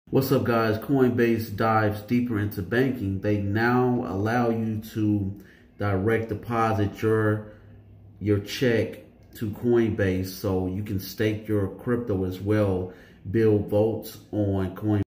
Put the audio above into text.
What's up, guys? Coinbase dives deeper into banking. They now allow you to direct deposit your check to Coinbase, so you can stake your crypto as well, build votes on Coinbase.